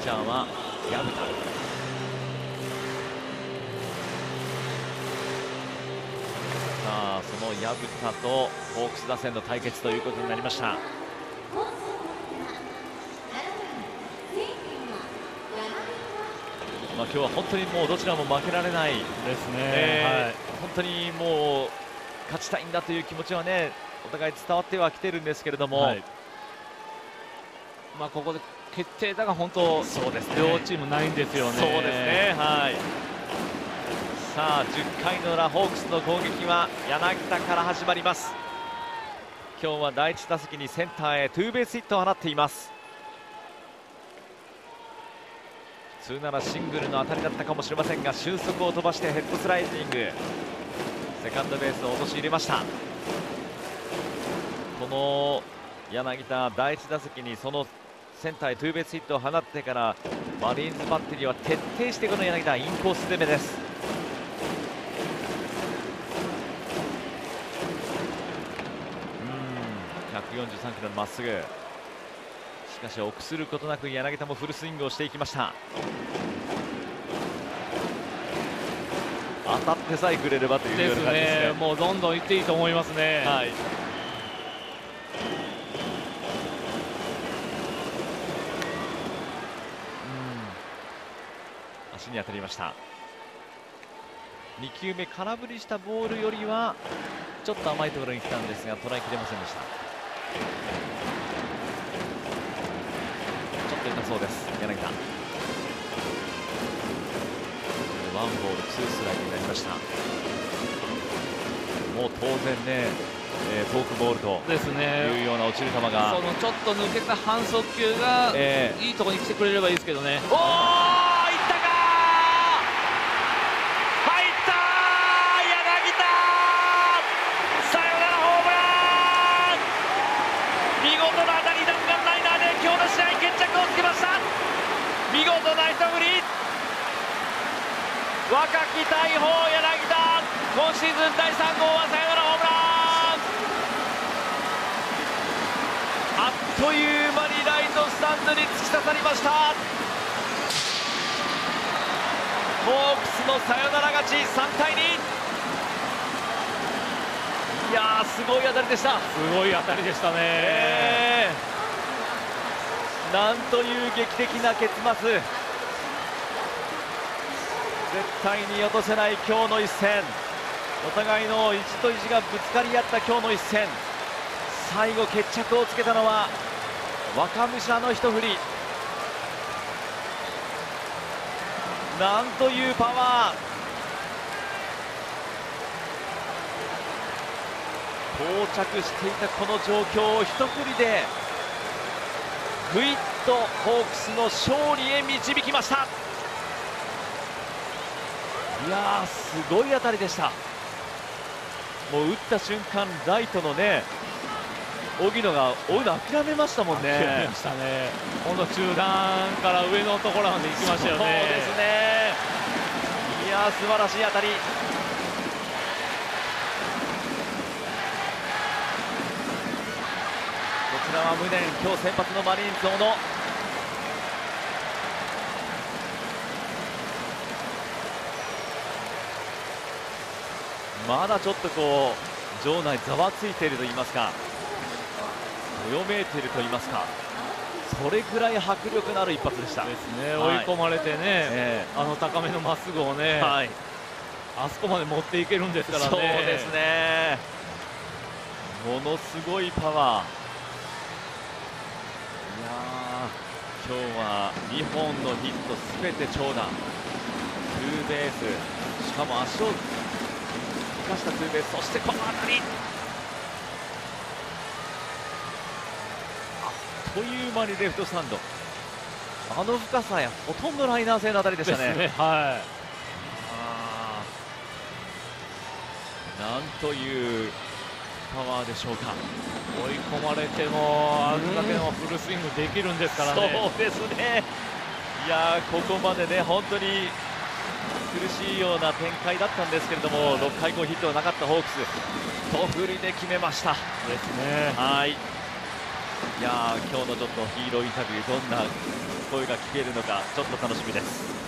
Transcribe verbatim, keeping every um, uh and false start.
チャーは薮田。さあその薮田とホークス打線の対決ということになりました。まあ、今日は本当にもうどちらも負けられないですね、えーはい、本当にもう勝ちたいんだという気持ちはねお互い伝わってはきてるんですけれども、はい、 まあここで決定打が本当そうです、ね、両チームないんですよね。 そうですね、はい。さあじゅっかいの裏ホークスの攻撃は柳田から始まります。今日は第一打席にセンターへツーベースヒットを放っています。普通ならシングルの当たりだったかもしれませんが俊足を飛ばしてヘッドスライディング、セカンドベースを落とし入れました。この柳田第一打席にそのセンターへツーベースヒットを放ってからマリーンズバッテリーは徹底してこの柳田インコース攻めです。うんひゃくよんじゅうさんキロのまっすぐ、しかし臆することなく柳田もフルスイングをしていきました。当たってさえくれればというような感じですね。 ですね、もうどんどんいっていいと思いますね。はい、 足に当たりました。にきゅうめ空振りしたボールよりはちょっと甘いところに来たんですが捉えきれませんでした。ちょっと痛そうです柳田。ワンボールツーストライクになりました。もう当然ね、えー、フォークボールとですねいうような落ちる球が、 そのちょっと抜けた反則球が、えー、いいところに来てくれればいいですけどね。 おー、いったかー、入ったー、柳田サヨナラホームラン、見事な当たり、弾丸ライナーで今日の試合決着をつけました。見事な一振り、若き大砲柳田、今シーズンだいさん号はサヨナラホームラン。あっという間にライトスタンドに突き刺さりました。ホークスのサヨナラ勝ち、さんたいに。いやーすごい当たりでした。 すごい当たりでしたね、 えー、なんという劇的な結末、絶対に落とせない今日の一戦、お互いの意地と意地がぶつかり合った今日の一戦、最後決着をつけたのは若武者の一振り。なんというパワー、到着していたこの状況を一振りでぐいっとホークスの勝利へ導きました。いやーすごい当たりでした。もう打った瞬間ライトのね荻野が追うの諦めましたもんね。 諦めましたね。今度中段から上のところまで行きましたよね。 そうですね。いやー素晴らしい当たり。こちらは無念、今日先発のマリーンズ小野。まだちょっとこう場内ざわついていると言いますか、どよめいていると言いますか、それぐらい迫力のある一発でした。 ですね、はい、追い込まれてね、えー、あの高めのまっすぐをね、はい、あそこまで持っていけるんですからね。 そうですね、ものすごいパワー。いやー、今日はにほんのヒットすべて長打、ツーベース、しかも足を生かしたツーベース、そしてこの当たり、あっという間にレフトスタンド、あの深さやほとんどライナー性の当たりでしたね。 ですね、はい、 あ、なんというパワーでしょうか。 追い込まれてもあれだけのフルスイングできるんですからね。 そうですね。いやー、ここまでね本当に苦しいような展開だったんですけれども、ろっかい以降ヒットがなかったホークス、一振りで決めました。 ですね。 はい。 いやー今日のちょっとヒーローインタビューどんな声が聞けるのかちょっと楽しみです。